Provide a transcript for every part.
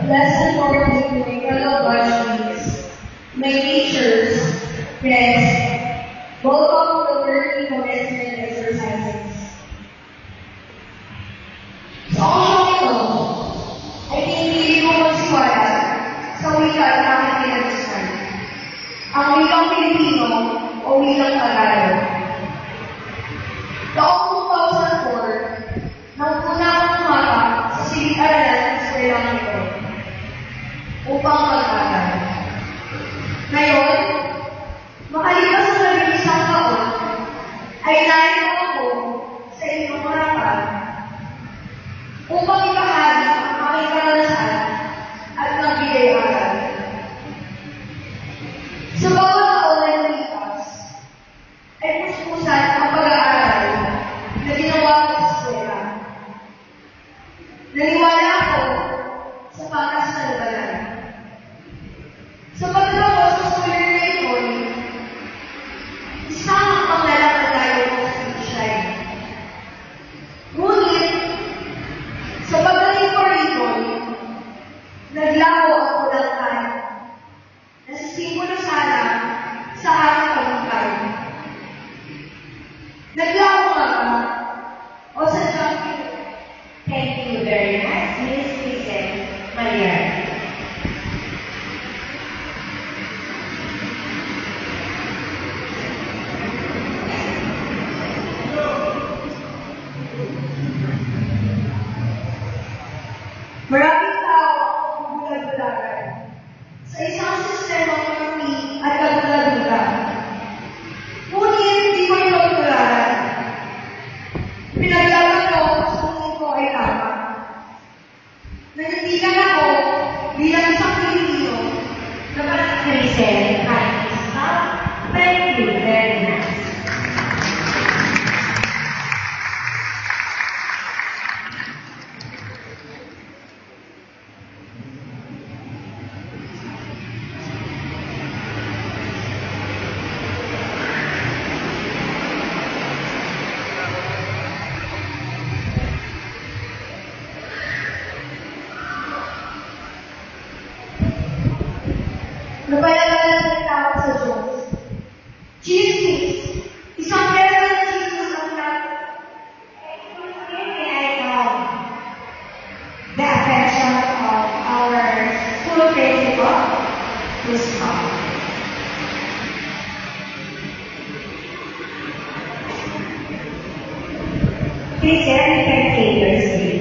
Lesson 14, my fellow Budgies, my teachers, friends, welcome to the learning commencement exercises. So all ito, ay hindi mo magsiwala sa wika at aking pinag-usan. Ang wikang Pilipino o wikang Tagalog. Taong 2004, nang una akong umapa sa silid-aralan ng eskwelahan ito upang mag-aral. Ngayon, makalipas ang nag-iisang taon, ay narito ako sa inyong harapan upang ipahagi ang aking karanasan at magbigay-aral. Sa bawat taon na lumipas, ay puspusan ang pag-aaral na ginawa ko sa eskwela. Naniwala ako sa patas na labanan. Sa pagtrabaho sa scholar na ito, isang panglalakad tayo ko sa Ishay. Ngunit, sa pagdating ko rito, naglaho ang kulangkan na sisimulo sana sa aking pagkakay. Naglaho ka ba? O sa jumping? Thank you very much, Miss Krisel Mallari. Maraming tao ang bulag-bulagan sa isang sistema ng pagmamit at kagulag-bulagan. Ngunit hindi ko ito tularan. Pinaglaban ko sa tingin ko ay tama. Nanitigan ako bilang isang Pilipino na parang Krisel, thank you very much. Napayagalan ng tawag sa Diyos. Jesus, isang pera na Jesus ang natin. I know the affection of our school principal, Miss Mom. Krisel, you can take your seat.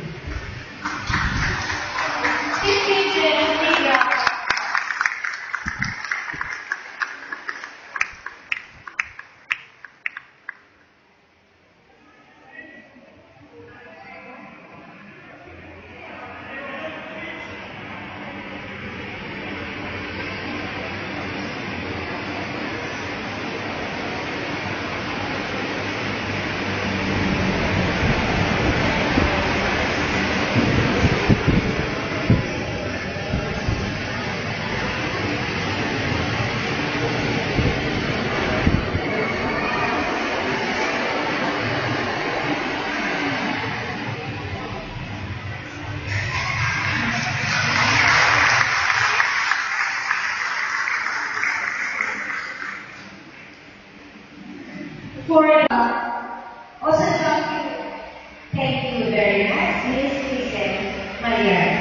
For o sa jumping. Thank you very much, Miss Krisel Mallari.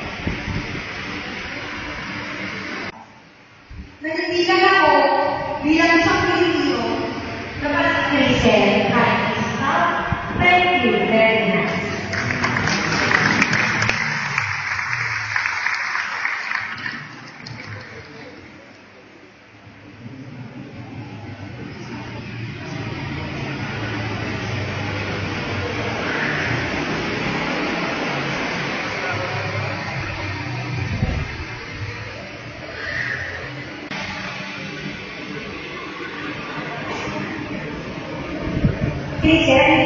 Nanitigan ako bilang isang Pilipino na parang Krisel, thank you very much. Krisel,